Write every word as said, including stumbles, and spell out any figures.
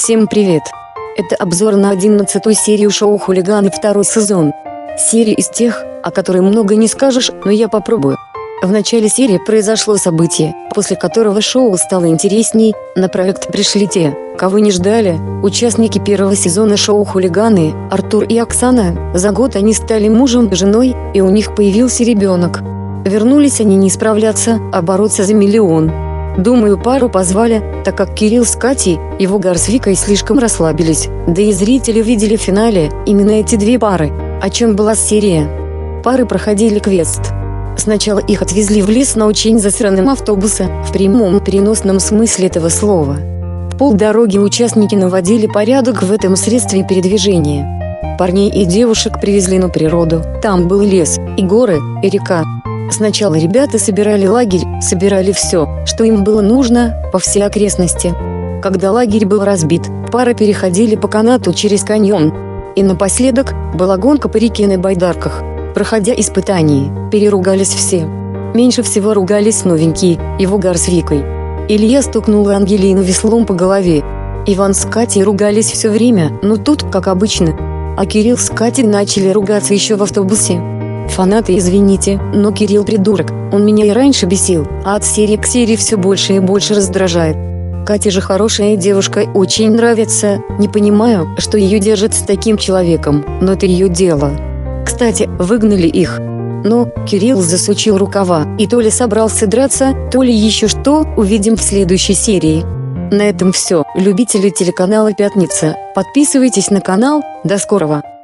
Всем привет! Это обзор на одиннадцатую серию шоу «Хулиганы» второй сезон. Серия из тех, о которой много не скажешь, но я попробую. В начале серии произошло событие, после которого шоу стало интересней. На проект пришли те, кого не ждали, участники первого сезона шоу «Хулиганы», Артур и Оксана. За год они стали мужем и женой, и у них появился ребенок. Вернулись они не справляться, а бороться за миллион. Думаю, пару позвали, так как Кирилл с Катей, его Вогар с Викой слишком расслабились, да и зрители видели в финале именно эти две пары. О чем была серия? Пары проходили квест. Сначала их отвезли в лес на очень засранном автобусе, в прямом переносном смысле этого слова. В полдороги участники наводили порядок в этом средстве передвижения. Парней и девушек привезли на природу, там был лес, и горы, и река. Сначала ребята собирали лагерь, собирали все, что им было нужно, по всей окрестности. Когда лагерь был разбит, пары переходили по канату через каньон. И напоследок была гонка по реке на байдарках. Проходя испытания, переругались все. Меньше всего ругались новенькие, и Вогар с Викой. Илья стукнул Ангелину веслом по голове. Иван с Катей ругались все время, но тут, как обычно. А Кирилл с Катей начали ругаться еще в автобусе. Фанаты, извините, но Кирилл придурок, он меня и раньше бесил, а от серии к серии все больше и больше раздражает. Катя же хорошая девушка, очень нравится, не понимаю, что ее держат с таким человеком, но это ее дело. Кстати, выгнали их. Но Кирилл засучил рукава, и то ли собрался драться, то ли еще что, увидим в следующей серии. На этом все, любители телеканала «Пятница», подписывайтесь на канал, до скорого!